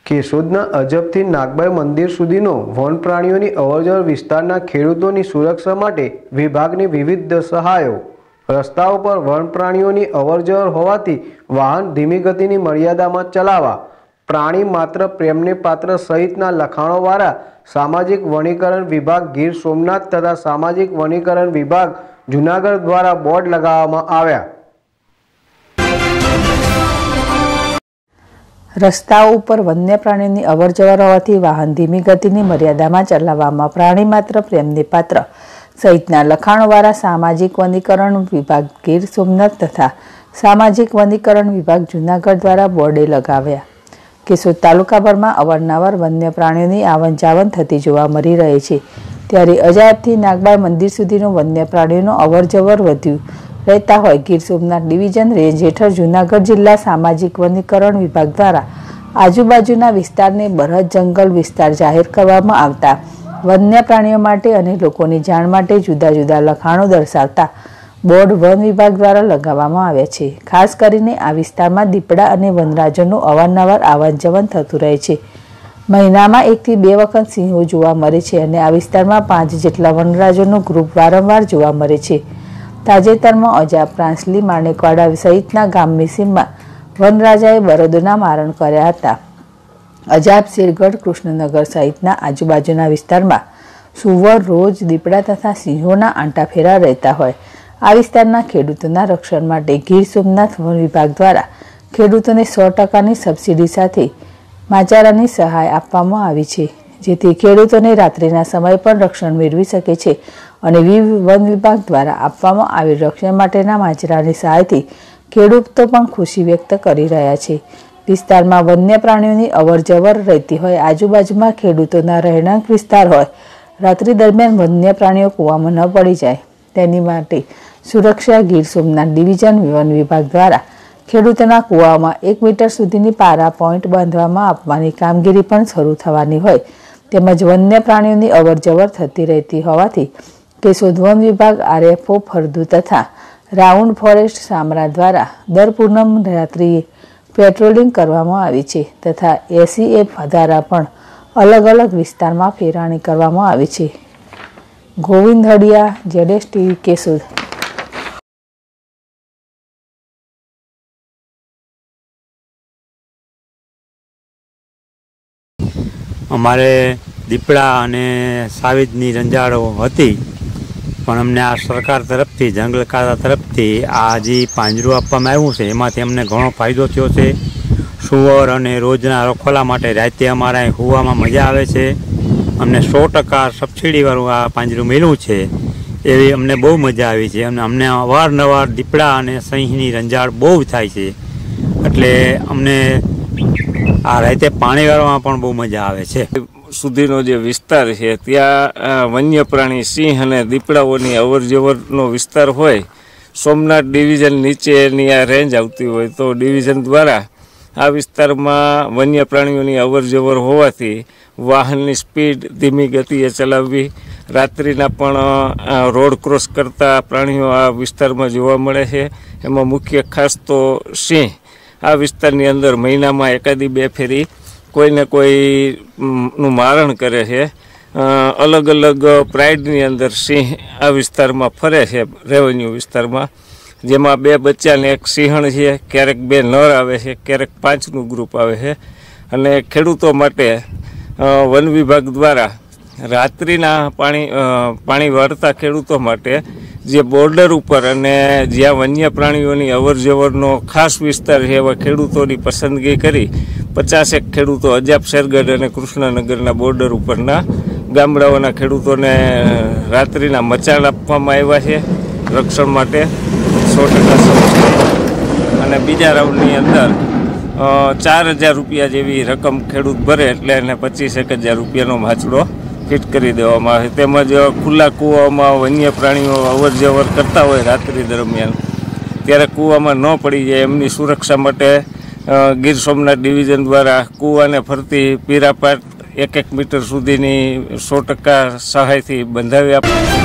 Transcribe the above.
કેશોદના અજબથી નાગબાઈ મંદિર સુધીનો વન પ્રાણીઓની અવરજવર વિસ્તારના ખેડૂતોની સુરક્ષા માટે વિભાગની વિવિધ સહાયો। રસ્તાઓ પર વન પ્રાણીઓની અવરજવર હોવાથી વાહન ધીમી ગતિની મર્યાદામાં ચલાવવા। પ્રાણી માત્ર પ્રેમને પાત્ર સહિતના લખાણોવાળા સામાજિક વનીકરણ વિભાગ ગીર સોમનાથ તથા સામાજિક વનીકરણ વિભાગ જૂનાગઢ દ્વારા બોર્ડ લગાવવામાં આવ્યા। રસ્તાઓ ઉપર વન્ય પ્રાણીની અવરજવર હોવાથી વાહન ધીમી ગતિની મર્યાદામાં ચલાવવામાં પ્રાણી માત્ર પ્રેમને પાત્ર સહિતના લખાણોવાળા સામાજિક વનીકરણ વિભાગ ગીર સોમનાથ તથા સામાજિક વનીકરણ વિભાગ જૂનાગઢ દ્વારા બોર્ડે લગાવ્યા। કેશોદ તાલુકાભરમાં અવારનવાર વન્ય પ્રાણીઓની આવન જાવન થતી જોવા મળી રહી છે, ત્યારે અજાયબથી નાગબાઈ મંદિર સુધીનો વન્ય પ્રાણીઓનો અવરજવર વધ્યું રહેતા હોય ગીર સોમનાથ ડિવિઝન રેન્જ હેઠળ જૂનાગઢ જિલ્લા સામાજિક વનીકરણ વિભાગ દ્વારા આજુબાજુના વિસ્તારને બરહદ જંગલ વિસ્તાર જાહેર કરવામાં આવતા વન્ય પ્રાણીઓ માટે અને લોકોની જાણ માટે જુદા જુદા લખાણો દર્શાવતા બોર્ડ વન વિભાગ દ્વારા લગાવવામાં આવ્યા છે। ખાસ કરીને આ વિસ્તારમાં દીપડા અને વનરાજોનું અવારનવાર આવન જવન થતું રહે છે। મહિનામાં 1 થી 2 વખત સિંહો જોવા મળે છે અને આ વિસ્તારમાં 5 જેટલા વનરાજોનું ગ્રુપ વારંવાર જોવા મળે છે। તાજેતરમાં અજાબ, પ્રાંસલી, માણેકવાડા સહિતના ગામની સીમમાં વનરાજાએ બળદોના મારણ કર્યા હતા। અજાબ, શેરગઢ, કૃષ્ણનગર સહિતના આજુબાજુના વિસ્તારમાં સુવર, રોજ, દીપડા તથા સિંહોના આંટાફેરા રહેતા હોય આ વિસ્તારના ખેડૂતોના રક્ષણ માટે ગીર સોમનાથ વન વિભાગ દ્વારા ખેડૂતોને 100%ની સબસિડી સાથે માચારાની સહાય આપવામાં આવી છે, જેથી ખેડૂતોને રાત્રિના સમય પણ રક્ષણ મેળવી શકે છે અને વન વિભાગ દ્વારા આપવામાં આવેલ રક્ષણ માટેના માજરાની સહાયથી ખેડૂતો પણ ખુશી વ્યક્ત કરી રહ્યા છે। વિસ્તારમાં વન્ય પ્રાણીઓની અવરજવર રહેતી હોય, આજુબાજુમાં ખેડૂતોના રહેણાંક વિસ્તાર હોય, રાત્રિ દરમિયાન વન્ય પ્રાણીઓ કૂવામાં ન પડી જાય તેની માટે સુરક્ષા ગીર સોમનાથ ડિવિઝન વન વિભાગ દ્વારા ખેડૂતોના કૂવામાં 1 મીટર સુધીની પારા પોઈન્ટ બાંધવામાં આપવાની કામગીરી પણ શરૂ થવાની હોય તેમજ વન્ય પ્રાણીઓની અવરજવર થતી રહેતી હોવાથી કેશોદ વન વિભાગ, RFO, ફરદુ તથા રાઉન્ડ ફોરેસ્ટ સામરા દ્વારા દર પૂનમ રાત્રિએ પેટ્રોલિંગ કરવામાં આવી છે તથા SEF દ્વારા પણ અલગ અલગ વિસ્તારમાં ફેરાણી કરવામાં આવી છે। ગોવિંદ હડિયા, ZSTV, કેશોદ। અમારે દીપડા અને સાવિજની રંજાડો હતી, પણ અમને આ સરકાર તરફથી, જંગલ ખાતા તરફથી આ જે પાંજરું આપવામાં આવ્યું છે એમાંથી અમને ઘણો ફાયદો થયો છે। સુવર અને રોજના રખોલા માટે રાતે અમારા અહીં હોવામાં મજા આવે છે। અમને 100% સબસિડીવાળું આ પાંજરું મળ્યું છે એવી અમને બહુ મજા આવી છે અને અમને અવારનવાર દીપડા અને સિંહની રંજાડ બહુ થાય છે, એટલે અમને આ રાતે પાણી વાળવામાં પણ બહુ મજા આવે છે। સુધીનો જે વિસ્તાર છે ત્યાં વન્ય પ્રાણી સિંહ અને દીપડાઓની અવરજવરનો વિસ્તાર હોય, સોમનાથ ડિવિઝન નીચેની આ રેન્જ આવતી હોય તો ડિવિઝન દ્વારા આ વિસ્તારમાં વન્ય પ્રાણીઓની અવરજવર હોવાથી વાહનની સ્પીડ ધીમી ગતિએ ચલાવવી, રાત્રિના પણ રોડ ક્રોસ કરતા પ્રાણીઓ આ વિસ્તારમાં જોવા મળે છે। એમાં મુખ્ય ખાસ તો સિંહ આ વિસ્તારની અંદર મહિનામાં 1 થી 2 ફેરી કોઈને કોઈનું મારણ કરે છે। અલગ અલગ પ્રાઇડની અંદર સિંહ આ વિસ્તારમાં ફરે છે, રેવન્યુ વિસ્તારમાં, જેમાં 2 બચ્ચા ને 1 સિંહણ છે, ક્યારેક 2 નર આવે છે, ક્યારેક 5નું ગ્રુપ આવે છે। અને ખેડૂતો માટે વન વિભાગ દ્વારા રાત્રિના પાણી વાળતા ખેડૂતો માટે જે બોર્ડર ઉપર અને જ્યાં વન્ય પ્રાણીઓની અવરજવરનો ખાસ વિસ્તાર છે એવા ખેડૂતોની પસંદગી કરી 50 ખેડૂતો અજાબ, શેરગઢ અને કૃષ્ણનગરના બોર્ડર ઉપરના ગામડાઓના ખેડૂતોને રાત્રિના મચાણ આપવામાં આવ્યા છે રક્ષણ માટે 100% સબસિડી। અને બીજા રાઉન્ડની અંદર 4000 રૂપિયા જેવી રકમ ખેડૂત ભરે એટલે એને 25,000 રૂપિયાનો માછડો ફિટ કરી દેવામાં આવે। તેમજ ખુલ્લા કૂવામાં વન્ય પ્રાણીઓ અવરજવર કરતા હોય રાત્રિ દરમિયાન ત્યારે કૂવામાં ન પડી જાય એમની સુરક્ષા માટે ગીર સોમનાથ ડિવિઝન દ્વારા કૂવાને ફરતી પીરાપાટ 1 મીટર સુધીની 100% સહાયથી બંધાવી આપે।